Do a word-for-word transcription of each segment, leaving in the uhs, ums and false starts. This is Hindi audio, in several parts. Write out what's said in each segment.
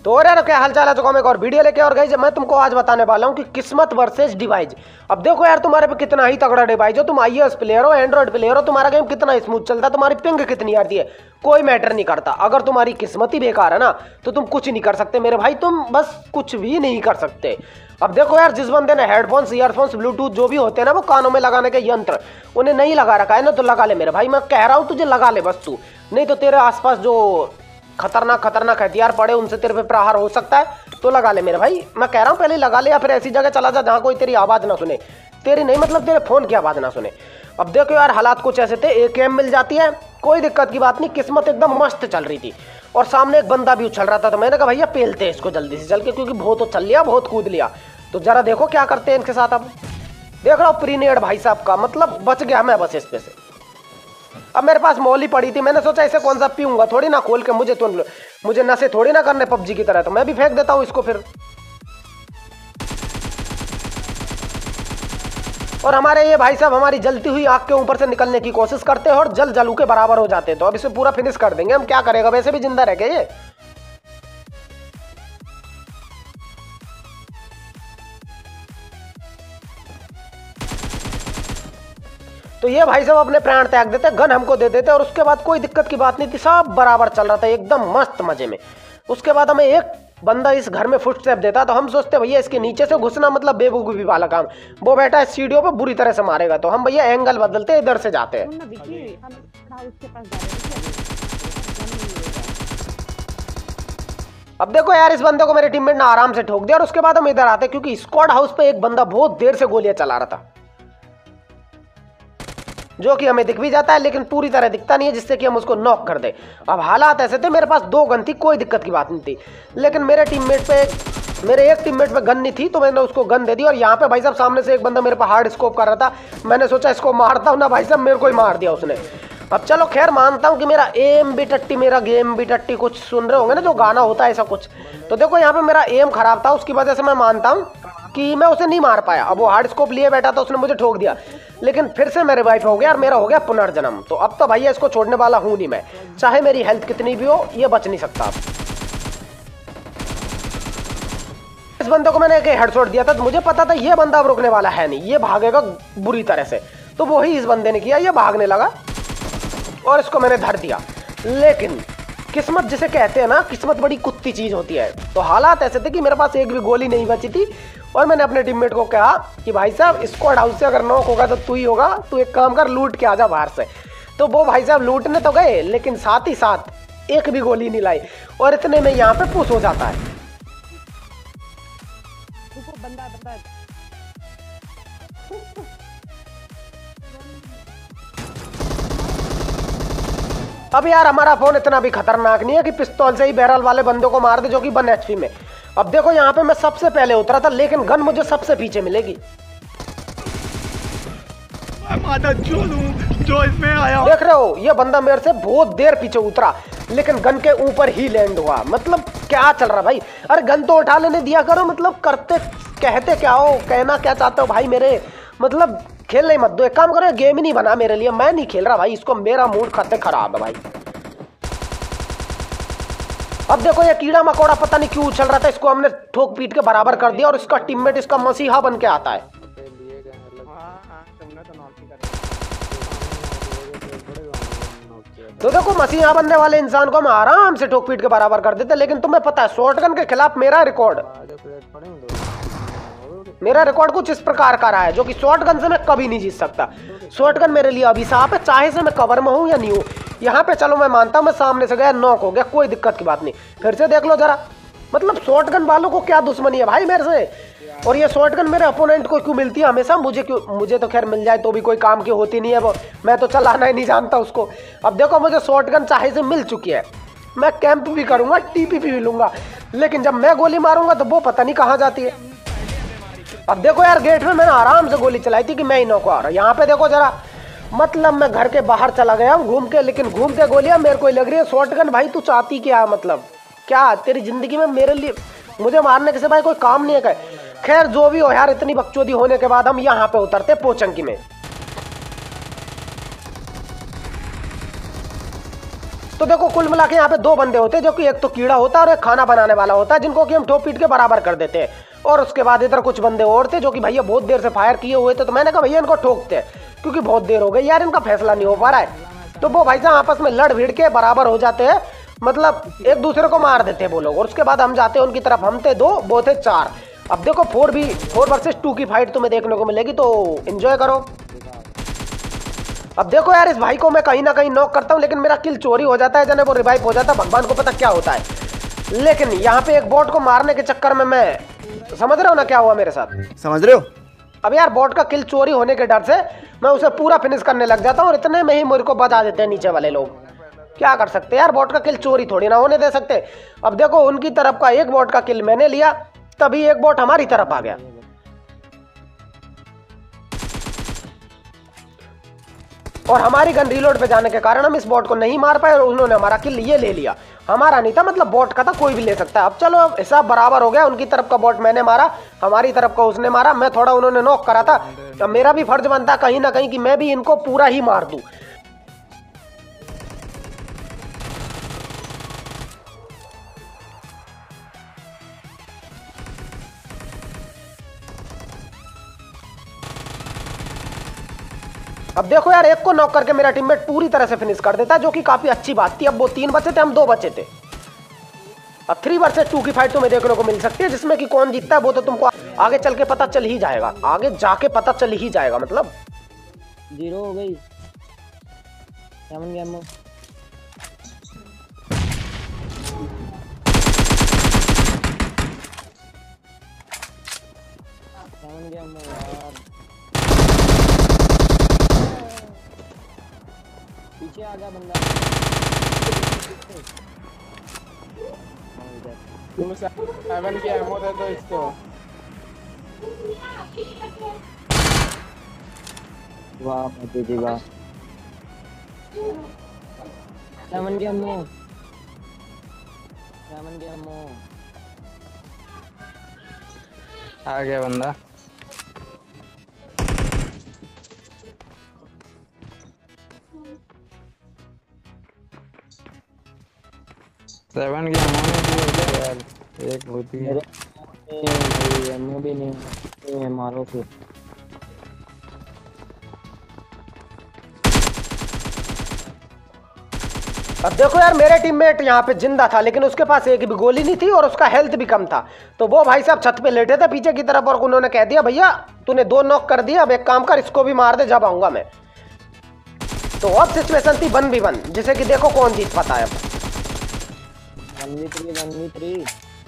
तो यार क्या हाल चाल है, तो एक और वीडियो लेके और गई मैं तुमको आज बताने वाला हूँ कि किस्मत वर्सेस डिवाइस। अब देखो यार तुम्हारे पे कितना ही तगड़ा डिवाइस हो, तुम आईएएस प्लेयर हो, एंड्रॉइड प्लेयर हो, तुम्हारा गेम कितना स्मूथ चलता है, तुम्हारी पिंग कितनी आती है, कोई मैटर नहीं करता। अगर तुम्हारी किस्मत ही बेकार है ना तो तुम कुछ नहीं कर सकते मेरे भाई, तुम बस कुछ भी नहीं कर सकते। अब देखो यार जिस बंदे ने हेडफोन्स, ईयरफोन्स, ब्लूटूथ जो भी होते हैं ना वो कानों में लगाने के यंत्र उन्हें नहीं लगा रखा है ना तो लगा ले मेरे भाई, मैं कह रहा हूँ तुझे लगा ले बस तू, नहीं तो तेरे आसपास जो खतरनाक खतरनाक हथियार पड़े उनसे तेरे पे प्रहार हो सकता है, तो लगा ले मेरे भाई। मैं कह रहा हूँ पहले लगा ले या फिर ऐसी जगह चला जा जहाँ कोई तेरी आवाज़ ना सुने, तेरी नहीं मतलब तेरे फोन की आवाज़ ना सुने। अब देखो यार हालात कुछ ऐसे थे, एक एम मिल जाती है, कोई दिक्कत की बात नहीं, किस्मत एकदम मस्त चल रही थी और सामने एक बंदा भी उछल रहा था, तो मैंने कहा भैया पेलते इसको जल्दी से चल के, क्योंकि बहुत तो चल लिया, बहुत कूद लिया। तो जरा देखो क्या करते हैं इनके साथ। अब देख रहा हूँ प्रीनेड भाई साहब का, मतलब बच गया मैं बस इस पे से। अब मेरे पास मौली पड़ी थी, मैंने सोचा इसे कौन सा पीऊंगा, थोड़ी ना खोल के मुझे तो मुझे नशे थोड़ी ना करने पबजी की तरह, तो मैं भी फेंक देता हूँ इसको फिर। और हमारे ये भाई साहब हमारी जलती हुई आग के ऊपर से निकलने की कोशिश करते हैं और जल जलू के बराबर हो जाते हैं, तो अब इसे पूरा फिनिश कर देंगे हम। क्या करेगा, वैसे भी जिंदा रह गए ये। तो ये भाई साहब अपने प्राण त्याग देते, गन हमको दे देते और उसके बाद कोई दिक्कत की बात नहीं थी, सब बराबर चल रहा था एकदम मस्त मजे में। उसके बाद हमें एक बंदा इस घर में फुटस्टेप देता तो हम सोचते भैया इसके नीचे से घुसना मतलब बेवकूफी वाला काम, वो बैठा है सीढ़ियों पे बुरी तरह से मारेगा, तो हम भैया एंगल बदलते इधर से जाते हैं। अब देखो यार इस बंदे को मेरे टीममेट ने आराम से ठोक दिया और उसके बाद हम इधर आते क्योंकि स्क्वाड हाउस पे एक बंदा बहुत देर से गोलियां चला रहा था, जो कि हमें दिख भी जाता है लेकिन पूरी तरह दिखता नहीं है, जिससे कि हम उसको नॉक कर दे। अब हालात ऐसे थे, मेरे पास दो गन थी, कोई दिक्कत की बात नहीं थी, लेकिन मेरे टीममेट पे मेरे एक टीममेट पे गन नहीं थी तो मैंने उसको गन दे दी। और यहाँ पे भाई साहब सामने से एक बंदा मेरे पे हार्ड स्कोप कर रहा था, मैंने सोचा इसको मारता हूँ ना, भाई साहब मेरे को ही मार दिया उसने। अब चलो खैर मानता हूँ कि मेरा एम भी टट्टी, मेरा गेम भी टट्टी, कुछ सुन रहे होंगे ना जो गाना होता है ऐसा कुछ, तो देखो यहाँ पे मेरा एम खराब था, उसकी वजह से मैं मानता हूँ कि मैं उसे नहीं मार पाया। अब वो हार्ड स्कोप लिए बैठा था, उसने मुझे ठोक दिया, लेकिन फिर से मेरे वाइफ हो गया और मेरा हो गया पुनर्जन्म। तो अब तो भैया इसको छोड़ने वाला हूं नहीं मैं, चाहे मेरी हेल्थ कितनी भी हो, ये बच नहीं सकता। इस बंदे को मैंने एक हेडशॉट दिया था, तो मुझे पता था ये बंदा अब रुकने वाला है नहीं, ये भागेगा बुरी तरह से, तो वही इस बंदे ने किया, ये भागने लगा और इसको मैंने धर दिया। लेकिन किस्मत जिसे कहते हैं ना, किस्मत बड़ी कुत्ती चीज होती है। तो हालात ऐसे थे कि मेरे पास एक भी गोली नहीं बची थी और मैंने अपने टीममेट को कहा कि भाई साहब स्क्वाड हाउस से अगर नॉक होगा तो तू ही होगा, तू एक काम कर लूट के आजा बाहर से। तो वो भाई साहब लूटने तो गए लेकिन साथ ही साथ एक भी गोली नहीं लाई और इतने में यहाँ पे पुश हो जाता है। बंदा, बंदा। अब यार हमारा फोन इतना भी खतरनाक नहीं है कि पिस्तौल से ही बहरहाल वाले बंदों को मार दे जो कि वन एचपी में। अब देखो यहाँ पे मैं सबसे पहले उतरा था लेकिन गन मुझे सबसे पीछे मिलेगी। जो इसमें आया देख रहे हो, ये बंदा मेरे से बहुत देर पीछे उतरा लेकिन गन के ऊपर ही लैंड हुआ। मतलब क्या चल रहा भाई, अरे गन तो उठा लेने दिया करो, मतलब करते कहते क्या हो, कहना क्या चाहते हो भाई मेरे, मतलब खेल नहीं मत दो, एक काम करो गेम ही नहीं बना मेरे लिए, मैं नहीं खेल रहा भाई इसको, मेरा मूड खाते खराब है भाई। अब देखो ये कीड़ा मकोड़ा पता नहीं क्यों उछल रहा था, इसको हमने ठोक पीट के बराबर कर दिया और इसका टीममेट इसका मसीहा बन के आता है। तो देखो मसीहा बनने वाले इंसान को हम आराम से ठोक पीट के बराबर कर देते, लेकिन तुम्हें पता है शॉटगन के खिलाफ मेरा रिकॉर्ड मेरा रिकॉर्ड कुछ इस प्रकार का रहा है जो कि शॉटगन से मैं कभी नहीं जीत सकता। शॉटगन मेरे लिए अभिशाप है, चाहे से मैं कवर में हूं या नहीं हूं। यहाँ पे चलो मैं मानता हूं मैं सामने से गया नॉक हो गया, कोई दिक्कत की बात नहीं, फिर से देख लो जरा, मतलब शॉटगन वालों को क्या दुश्मनी है भाई मेरे से। और ये शॉटगन मेरे अपोनेंट को क्यों मिलती है हमेशा, मुझे क्यों, मुझे तो खैर मिल जाए तो भी कोई काम की होती नहीं है, वो मैं तो चलाना ही नहीं जानता उसको। अब देखो मुझे शॉटगन चाहे से मिल चुकी है, मैं कैंप भी करूंगा, टीपीपी भी लूंगा, लेकिन जब मैं गोली मारूंगा तो वो पता नहीं कहाँ जाती है। अब देखो यार गेट में मैंने आराम से गोली चलाई थी कि मैं ही नॉक आ रहा, यहाँ पे देखो जरा, मतलब मैं घर के बाहर चला गया हूँ घूम के, लेकिन घूम के गोलियां मेरे को लग रही है। शॉटगन भाई तू चाहती क्या, मतलब क्या तेरी जिंदगी में मेरे लिए मुझे मारने के सिवाय कोई काम नहीं है। खैर जो भी हो यार, इतनी बकचोदी होने के बाद हम यहाँ पे उतरते पोचंकी में। तो देखो कुल मिला के यहाँ पे दो बंदे होते हैं, जो कि एक तो कीड़ा होता है और एक खाना बनाने वाला होता है, जिनको कि हम ठोक पीट के बराबर कर देते हैं। और उसके बाद इधर कुछ बंदे और थे जो कि भैया बहुत देर से फायर किए हुए थे, तो मैंने कहा भैया इनको ठोकते हैं, क्योंकि बहुत देर हो गई यार, इनका फैसला नहीं हो पा रहा है। तो वो भाई साहब आपस में लड़ भिड़ के बराबर हो जाते हैं, मतलब एक दूसरे को मार देते हैं वो लोग। और उसके बाद हम जाते हैं उनकी तरफ, हम थे दो, वो थे चार। अब देखो फोर भी फोर वर्सेस टू की फाइट तुम्हें देखने को मिलेगी, तो एंजॉय करो। अब देखो यार, इस भाई को मैं कहीं ना कहीं नॉक करता हूँ, लेकिन मेरा किल चोरी हो जाता है, जने वो रिवाइव हो जाता है, भगवान को पता क्या होता है। लेकिन यहाँ पे एक बॉट को मारने के चक्कर में मैं, समझ रहे हो ना क्या हुआ मेरे साथ? समझ रहे हो? अब यार बॉट का किल चोरी होने के डर से मैं उसे पूरा फिनिश करने लग जाता हूँ, और इतने में ही मेरे को बचा देते हैं नीचे वाले लोग। क्या कर सकते हैं यार, बॉट का किल चोरी थोड़ी ना होने दे सकते। अब देखो उनकी तरफ का एक बॉट का किल मैंने लिया, तभी एक बॉट हमारी तरफ आ गया। और हमारी गन रीलोड पे जाने के कारण हम इस बॉट को नहीं मार पाए, और उन्होंने हमारा किल ये ले लिया। हमारा नहीं था, मतलब बॉट का था, कोई भी ले सकता है। अब चलो हिसाब बराबर हो गया, उनकी तरफ का बॉट मैंने मारा, हमारी तरफ का उसने मारा। मैं थोड़ा, उन्होंने नॉक करा था, अब मेरा भी फर्ज बनता कहीं ना कहीं कि मैं भी इनको पूरा ही मार दूं। अब देखो यार, एक को नॉक करके मेरा टीममेट पूरी तरह से फिनिश कर देता है, जो कि काफी अच्छी बात थी। अब वो तीन बचे थे, हम दो बचे थे। अब थ्री वर्सेस टू की फाइट तुम्हें देखने को मिल सकती है, जिसमें कि कौन जीतता है वो तो तुमको आगे चल के पता चल ही जाएगा, आगे जाके पता चल ही जाएगा। मतलब जीरो हो गई। सेवन गेम सेवन गेम यार, पीछे आ गया बंदा। तुम सेवन की एमो दे दो इसको। वाह मजे जी वाह। सेवन की एमो, सेवन की एमो आ गया बंदा। सेवन की एमो नहीं यार, एक होती है। मेरे एमो भी नहीं है, मारो फिर। अब देखो यार, मेरे टीममेट यहाँ पे जिंदा था, लेकिन उसके पास एक भी गोली नहीं थी और उसका हेल्थ भी कम था। तो वो भाई साहब छत पे लेटे थे पीछे की तरफ, और उन्होंने कह दिया भैया तूने दो नॉक कर दिया, अब एक काम कर, इसको भी मार दे, जब आऊंगा मैं। तो अब सिचुएशन थी वन बी वन, जिसे कि देखो कौन जीत पाता है। One V three one V three.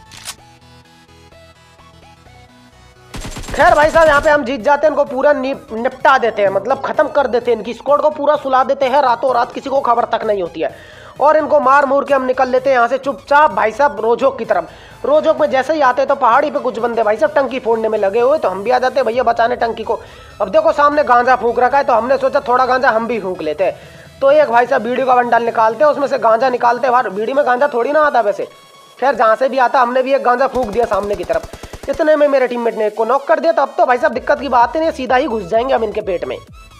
खैर भाई साहब, यहाँ पे हम जीत जाते हैं, इनको पूरा निपटा देते हैं, मतलब खत्म कर देते हैं, इनकी स्क्वाड को पूरा सुला देते हैं रातों रात, किसी को खबर तक नहीं होती है। और इनको मार मूर के हम निकल लेते हैं यहाँ से चुपचाप भाई साहब रोजोक की तरफ। रोजोक में जैसे ही आते तो पहाड़ी पे कुछ बंदे भाई साहब टंकी फोड़ने में लगे हुए, तो हम भी आ जाते हैं भैया बचाने टंकी को। अब देखो सामने गांजा फूंक रखा है, तो हमने सोचा थोड़ा गांजा हम भी फूंक लेते हैं। तो एक भाई साहब बीड़ी का बंडल निकालते हैं, उसमें से गांजा निकालते हैं बाहर। बीड़ी में गांजा थोड़ी ना आता वैसे, खैर जहाँ से भी आता, हमने भी एक गांजा फूंक दिया सामने की तरफ। इतने में मेरे टीममेट ने एक को नॉक कर दिया। तो अब तो भाई साहब दिक्कत की बात नहीं, सीधा ही घुस जाएंगे हम इनके पेट में।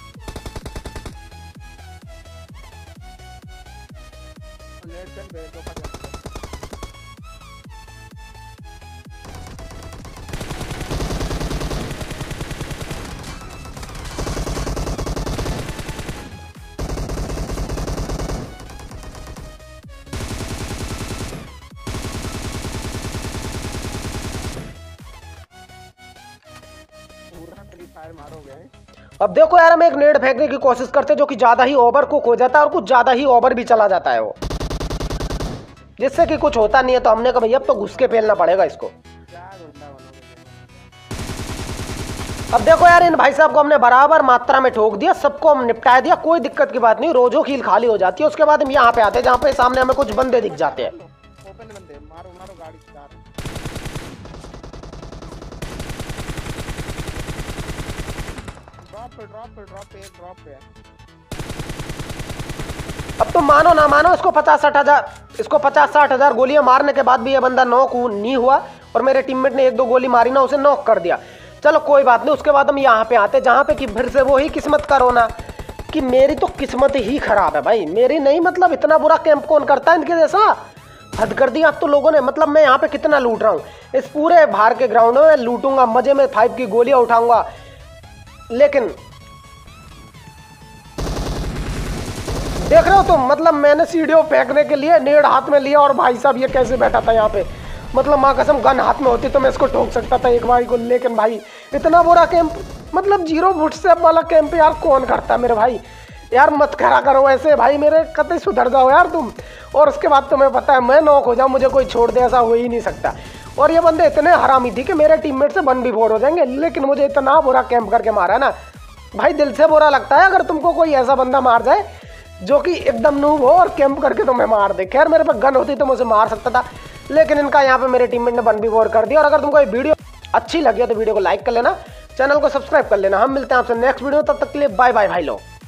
अब देखो यार, हम एक नेड फेंकने की कोशिश करते जो कि ज्यादा ही ओवर कुक हो जाता है, और कुछ ज्यादा ही ओवर भी चला जाता है वो, जिससे कि कुछ होता नहीं है। तो हमने कहा भैया अब तो घुस के फेलना पड़ेगा इसको। अब देखो यार, इन भाई साहब को हमने बराबर मात्रा में ठोक दिया, सबको हम निपटा दिया, कोई दिक्कत की बात नहीं। रोजो कील खाली हो जाती है। उसके बाद हम यहाँ पे आते हैं, जहाँ पे सामने हमें कुछ बंदे दिख जाते हैं। मारो मारो गाड़ी ड्रॉप पे ड्रॉप पे ड्रॉप पे ड्रॉप पे। अब तो मानो ना मानो, इसको पचास साठ हजार इसको पचास साठ हजार गोलियां मारने के बाद भी ये बंदा नॉक नहीं हुआ, और मेरे टीममेट ने एक दो गोली मारी ना, उसे नॉक कर दिया। चलो कोई बात नहीं। उसके बाद हम यहाँ पे आते, जहाँ पे कि फिर से वही किस्मत का रोना कि मेरी तो किस्मत ही खराब है भाई, मेरी नहीं। मतलब इतना बुरा कैंप कौन करता है इनके जैसा, हद कर दिया आप तो लोगों ने। मतलब मैं यहाँ पे कितना लूट रहा हूँ, इस पूरे बाहर के ग्राउंड में लूटूंगा, मजे में फाइव की गोलियां उठाऊंगा। लेकिन देख रहे हो तुम, मतलब मैंने सीढ़ियों फेंकने के लिए नेड हाथ में लिया और भाई साहब ये कैसे बैठा था यहाँ पे। मतलब माँ कसम गन हाथ में होती तो मैं इसको ठोक सकता था एक भाई को। लेकिन भाई इतना बुरा कैंप, मतलब जीरो फुटस्टेप वाला कैंप यार कौन करता है मेरे भाई। यार मत करा करो ऐसे भाई, मेरे कतई सुधर जाओ यार तुम। और उसके बाद तुम्हें पता है मैं नॉक हो जाऊँ, मुझे कोई छोड़ दे, ऐसा हो ही नहीं सकता। और ये बंदे इतने हरामी थी कि मेरे टीममेट से वन भी फोर हो जाएंगे, लेकिन मुझे इतना बुरा कैंप करके मारा है ना भाई, दिल से बुरा लगता है अगर तुमको कोई ऐसा बंदा मार जाए जो कि एकदम नूब हो और कैंप करके तुम्हें मार दे। खैर मेरे पास गन होती तो मुझे मार सकता था, लेकिन इनका यहाँ पे मेरे टीममेट ने वन बी फोर कर दिया। और अगर तुमको ये वीडियो अच्छी लगी तो वीडियो को लाइक कर लेना, चैनल को सब्सक्राइब कर लेना। हम मिलते हैं आपसे नेक्स्ट वीडियो, तब तक के लिए बाय बाय भाई लोग।